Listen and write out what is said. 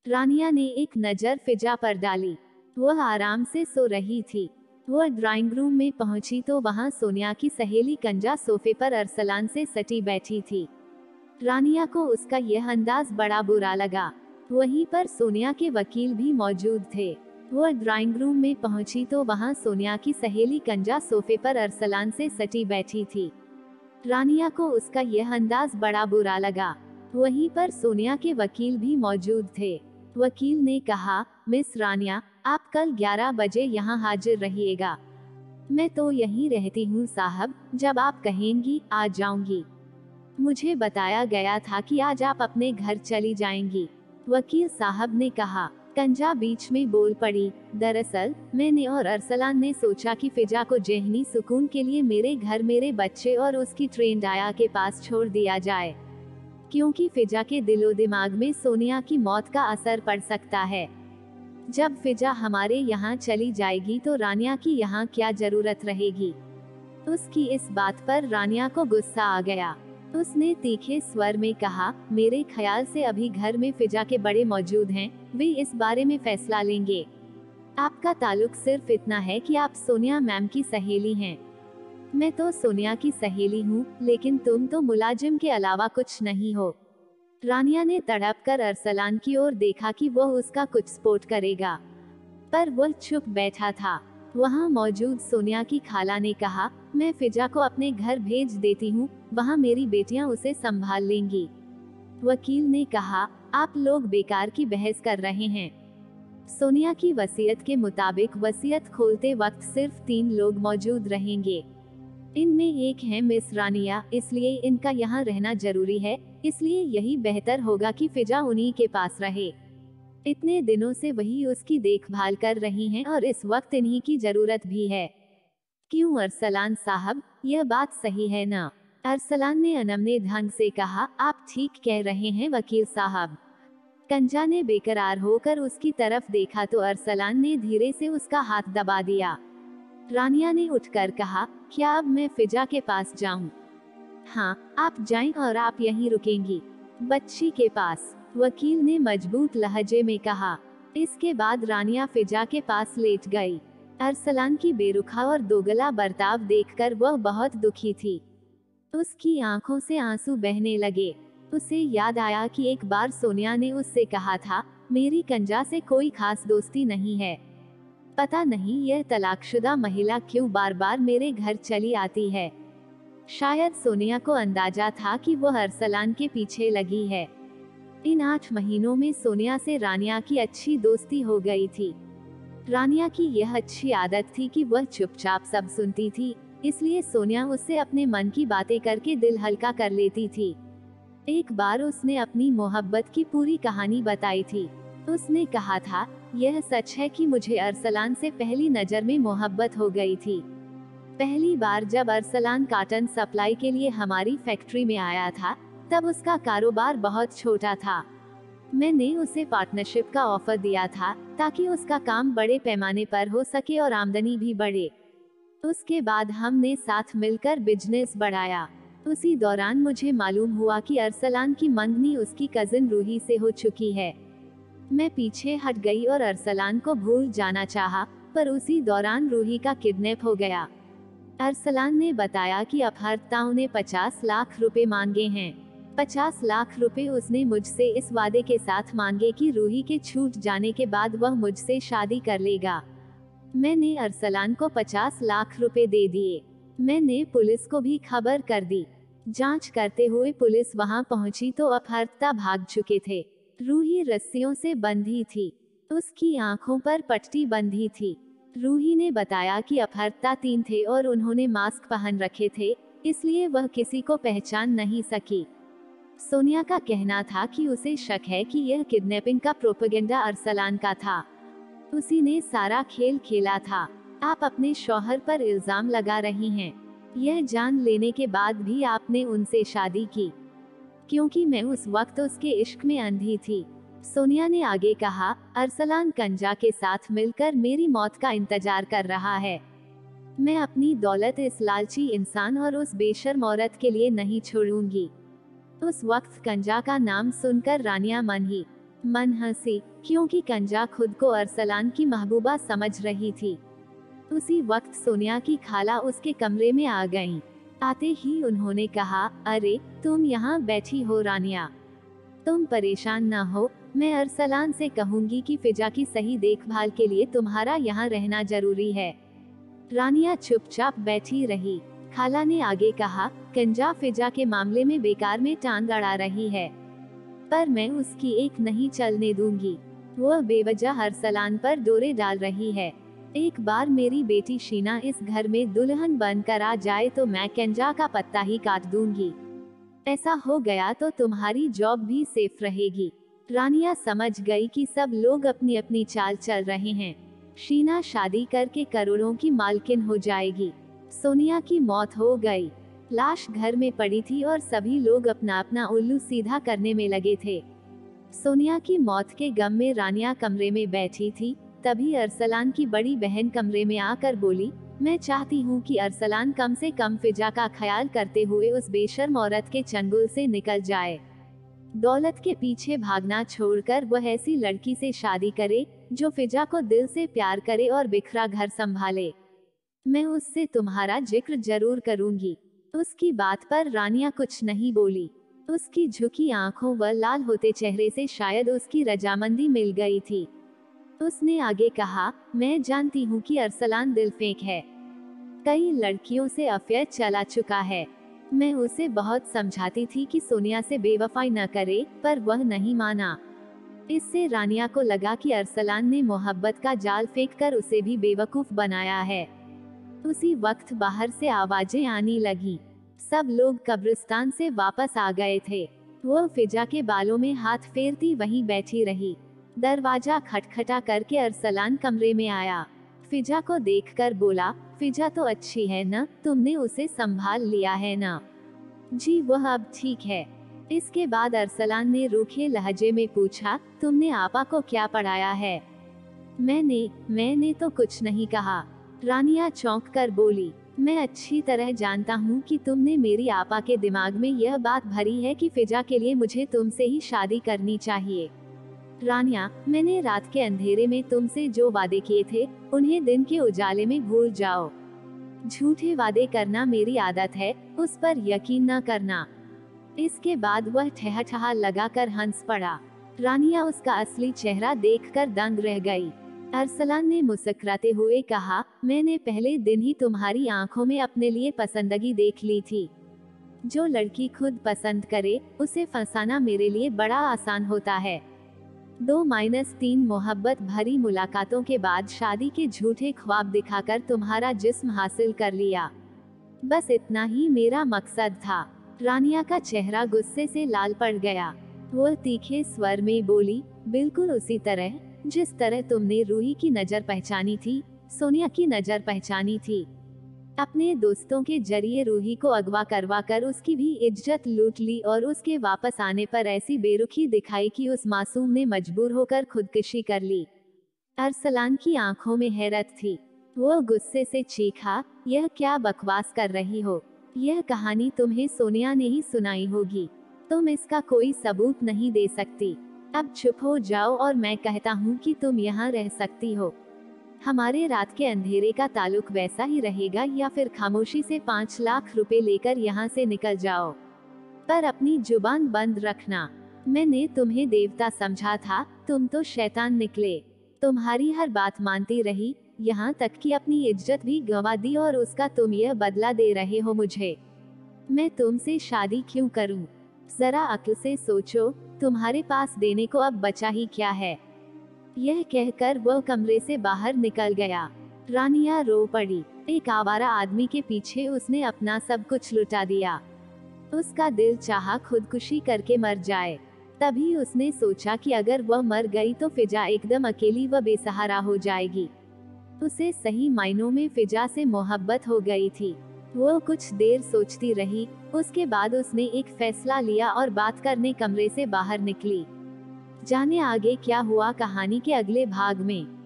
रानिया ने एक नज़र फिजा पर डाली। वह आराम से सो रही थी। वह ड्राइंग रूम में पहुंची तो वहां सोनिया की सहेली कंजा सोफे पर अरसलान से सटी बैठी थी। रानिया को उसका यह अंदाज बड़ा बुरा लगा। वहीं पर सोनिया के वकील भी मौजूद थे। वह ड्राइंग रूम में पहुंची तो वहां सोनिया की सहेली कंजा सोफे पर अरसलान से सटी बैठी थी। रानिया को उसका यह अंदाज बड़ा बुरा लगा। वहीं पर सोनिया के वकील भी मौजूद थे। वकील ने कहा, मिस रानिया, आप कल 11 बजे यहाँ हाजिर रहिएगा। मैं तो यहीं रहती हूँ साहब, जब आप कहेंगी आ जाऊंगी। मुझे बताया गया था कि आज आप अपने घर चली जाएंगी, वकील साहब ने कहा। कंजा बीच में बोल पड़ी, दरअसल मैंने और अरसलान ने सोचा कि फिजा को ज़हनी सुकून के लिए मेरे घर मेरे बच्चे और उसकी ट्रेंड आया के पास छोड़ दिया जाए, क्योंकि फिजा के दिलो दिमाग में सोनिया की मौत का असर पड़ सकता है। जब फिजा हमारे यहाँ चली जाएगी तो रानिया की यहाँ क्या जरूरत रहेगी। उसकी इस बात पर रानिया को गुस्सा आ गया। उसने तीखे स्वर में कहा, मेरे ख्याल से अभी घर में फिजा के बड़े मौजूद हैं, वे इस बारे में फैसला लेंगे। आपका ताल्लुक सिर्फ इतना है कि आप सोनिया मैम की सहेली हैं। मैं तो सोनिया की सहेली हूँ, लेकिन तुम तो मुलाजिम के अलावा कुछ नहीं हो। रानिया ने तड़प कर अरसलान की ओर देखा कि वह उसका कुछ सपोर्ट करेगा, पर वह चुप बैठा था। वहाँ मौजूद सोनिया की खाला ने कहा, मैं फिजा को अपने घर भेज देती हूँ, वहाँ मेरी बेटियाँ उसे संभाल लेंगी। वकील ने कहा, आप लोग बेकार की बहस कर रहे हैं। सोनिया की वसीयत के मुताबिक वसीयत खोलते वक्त सिर्फ 3 लोग मौजूद रहेंगे। इनमें एक है मिस रानिया, इसलिए इनका यहाँ रहना जरूरी है, इसलिए यही बेहतर होगा कि फिजा उन्हीं के पास रहे। इतने दिनों से वही उसकी देखभाल कर रही हैं और इस वक्त इन्हीं की जरूरत भी है। क्यों अरसलान साहब, यह बात सही है ना? अरसलान ने अनमने ढंग से कहा, आप ठीक कह रहे हैं वकील साहब। कंजा ने बेकरार होकर उसकी तरफ देखा तो अरसलान ने धीरे से उसका हाथ दबा दिया। रानिया ने उठकर कहा, क्या अब मैं फिजा के पास जाऊं? हाँ, आप जाएं और आप यहीं रुकेंगी, बच्ची के पास, वकील ने मजबूत लहजे में कहा। इसके बाद रानिया फिजा के पास लेट गई। अरसलान की बेरुखा और दोगला बर्ताव देखकर वह बहुत दुखी थी। उसकी आंखों से आंसू बहने लगे। उसे याद आया कि एक बार सोनिया ने उससे कहा था, मेरी कंजा से कोई खास दोस्ती नहीं है। पता नहीं यह तलाकशुदा महिला क्यों बार बार मेरे घर चली आती है। शायद सोनिया को अंदाजा था कि वह अरसलान के पीछे लगी है। इन 8 महीनों में सोनिया से रानिया की अच्छी दोस्ती हो गई थी। रानिया की यह अच्छी आदत थी कि वह चुपचाप सब सुनती थी, इसलिए सोनिया उससे अपने मन की बातें करके दिल हल्का कर लेती थी। एक बार उसने अपनी मोहब्बत की पूरी कहानी बताई थी। उसने कहा था, यह सच है कि मुझे अरसलान से पहली नज़र में मोहब्बत हो गई थी। पहली बार जब अरसलान कॉटन सप्लाई के लिए हमारी फैक्ट्री में आया था, तब उसका कारोबार बहुत छोटा था। मैंने उसे पार्टनरशिप का ऑफर दिया था ताकि उसका काम बड़े पैमाने पर हो सके और आमदनी भी बढ़े। उसके बाद हमने साथ मिलकर बिजनेस बढ़ाया। उसी दौरान मुझे मालूम हुआ कि अरसलान की मंगनी उसकी कजिन रूही से हो चुकी है। मैं पीछे हट गई और अरसलान को भूल जाना चाहा, पर उसी दौरान रूही का किडनैप हो गया। अरसलान ने बताया कि अपहर्ताओं ने 50 लाख रुपए मांगे हैं। 50 लाख रुपए उसने मुझसे इस वादे के साथ मांगे कि रूही के छूट जाने के बाद वह मुझसे शादी कर लेगा। मैंने अरसलान को 50 लाख रुपए दे दिए। मैंने पुलिस को भी खबर कर दी। जांच करते हुए पुलिस वहां पहुंची तो अपहर्ता भाग चुके थे। रूही रस्सियों से बंधी थी। उसकी आंखों पर पट्टी बंधी थी। रूही ने बताया कि अपहर्ता 3 थे और उन्होंने मास्क पहन रखे थे, इसलिए वह किसी को पहचान नहीं सकी। सोनिया का कहना था कि उसे शक है कि यह किडनैपिंग का प्रोपेगेंडा अरसलान का था। उसी ने सारा खेल खेला था। आप अपने शौहर पर इल्जाम लगा रही हैं। यह जान लेने के बाद भी आपने उनसे शादी की, क्योंकि मैं उस वक्त उसके इश्क में अंधी थी। सोनिया ने आगे कहा, अरसलान कंजा के साथ मिलकर मेरी मौत का इंतजार कर रहा है। मैं अपनी दौलत इस लालची इंसान और उस बेशर्म औरत के लिए नहीं छोड़ूंगी। उस वक्त कंजा का नाम सुनकर रानिया मन ही मन हंसी, क्योंकि कंजा खुद को अरसलान की महबूबा समझ रही थी। उसी वक्त सोनिया की खाला उसके कमरे में आ गईं। आते ही उन्होंने कहा, अरे तुम यहाँ बैठी हो रानिया, तुम परेशान ना हो, मैं अरसलान से कहूंगी कि फिजा की सही देखभाल के लिए तुम्हारा यहाँ रहना जरूरी है। रानिया चुपचाप बैठी रही। खाला ने आगे कहा, कंजा फिजा के मामले में बेकार में टांग अड़ा रही है, पर मैं उसकी एक नहीं चलने दूंगी। वह बेवजह अरसलान पर डोरे डाल रही है। एक बार मेरी बेटी शीना इस घर में दुल्हन बनकर आ जाए तो मैं कंजा का पत्ता ही काट दूंगी। ऐसा हो गया तो तुम्हारी जॉब भी सेफ रहेगी। रानिया समझ गई कि सब लोग अपनी अपनी चाल चल रहे हैं। शीना शादी करके करोड़ों की मालकिन हो जाएगी। सोनिया की मौत हो गई। लाश घर में पड़ी थी और सभी लोग अपना अपना उल्लू सीधा करने में लगे थे। सोनिया की मौत के गम में रानिया कमरे में बैठी थी। तभी अरसलान की बड़ी बहन कमरे में आकर बोली, मैं चाहती हूँ कि अरसलान कम से कम फिजा का ख्याल करते हुए उस बेशर्म औरत के चंगुल से निकल जाए। दौलत के पीछे भागना छोड़कर वह ऐसी लड़की से शादी करे जो फिजा को दिल से प्यार करे और बिखरा घर संभाले। मैं उससे तुम्हारा जिक्र जरूर करूंगी। उसकी बात पर रानिया कुछ नहीं बोली। उसकी झुकी आंखों व लाल होते चेहरे से शायद उसकी रजामंदी मिल गई थी। उसने आगे कहा, मैं जानती हूँ कि अरसलान दिल फेंक है, कई लड़कियों से अफेयर चला चुका है। मैं उसे बहुत समझाती थी कि सोनिया से बेवफाई न करे, पर वह नहीं माना। इससे रानिया को लगा कि अरसलान ने मोहब्बत का जाल फेंककर उसे भी बेवकूफ बनाया है। उसी वक्त बाहर से आवाजें आने लगी। सब लोग कब्रिस्तान से वापस आ गए थे। वह फिजा के बालों में हाथ फेरती वहीं बैठी रही। दरवाजा खटखटा करके अरसलान कमरे में आया। फिजा को देखकर बोला, फिजा तो अच्छी है न, तुमने उसे संभाल लिया है न? जी वह अब ठीक है। इसके बाद अरसलान ने रूखे लहजे में पूछा, तुमने आपा को क्या पढ़ाया है? मैंने तो कुछ नहीं कहा। रानिया चौंक कर बोली, मैं अच्छी तरह जानता हूँ कि तुमने मेरी आपा के दिमाग में यह बात भरी है कि फिजा के लिए मुझे तुमसे ही शादी करनी चाहिए। रानिया, मैंने रात के अंधेरे में तुमसे जो वादे किए थे उन्हें दिन के उजाले में भूल जाओ। झूठे वादे करना मेरी आदत है, उस पर यकीन न करना। इसके बाद वह ठहठहा लगाकर हंस पड़ा। रानिया उसका असली चेहरा देखकर दंग रह गई। अरसलान ने मुस्कुराते हुए कहा, मैंने पहले दिन ही तुम्हारी आंखों में अपने लिए पसंदगी देख ली थी। जो लड़की खुद पसंद करे उसे फंसाना मेरे लिए बड़ा आसान होता है। 2-3 मोहब्बत भरी मुलाकातों के बाद शादी के झूठे ख्वाब दिखाकर तुम्हारा जिस्म हासिल कर लिया। बस इतना ही मेरा मकसद था। रानिया का चेहरा गुस्से से लाल पड़ गया। वह तीखे स्वर में बोली, बिल्कुल उसी तरह जिस तरह तुमने रूही की नजर पहचानी थी, सोनिया की नजर पहचानी थी। अपने दोस्तों के जरिए रूही को अगवा करवा कर उसकी भी इज्जत लूट ली और उसके वापस आने पर ऐसी बेरुखी दिखाई कि उस मासूम ने मजबूर होकर खुदकुशी कर ली। अरसलान की आंखों में हैरत थी। वो गुस्से से चीखा, यह क्या बकवास कर रही हो? यह कहानी तुम्हें सोनिया ने ही सुनाई होगी। तुम इसका कोई सबूत नहीं दे सकती। अब चुप हो जाओ और मैं कहता हूँ कि तुम यहाँ रह सकती हो। हमारे रात के अंधेरे का ताल्लुक वैसा ही रहेगा या फिर खामोशी से 5 लाख रुपए लेकर यहाँ से निकल जाओ। पर अपनी जुबान बंद रखना। मैंने तुम्हें देवता समझा था, तुम तो शैतान निकले। तुम्हारी हर बात मानती रही, यहाँ तक कि अपनी इज्जत भी गंवा दी और उसका तुम यह बदला दे रहे हो मुझे। मैं तुमसे शादी क्यों करूं? जरा अक्ल से सोचो, तुम्हारे पास देने को अब बचा ही क्या है? यह कहकर वह कमरे से बाहर निकल गया। रानिया रो पड़ी। एक आवारा आदमी के पीछे उसने अपना सब कुछ लुटा दिया। उसका दिल चाहा खुदकुशी करके मर जाए। तभी उसने सोचा कि अगर वह मर गई तो फिजा एकदम अकेली व बेसहारा हो जाएगी। उसे सही मायनों में फिजा से मोहब्बत हो गई थी। वो कुछ देर सोचती रही, उसके बाद उसने एक फैसला लिया और बात करने कमरे से बाहर निकली। जाने आगे क्या हुआ कहानी के अगले भाग में।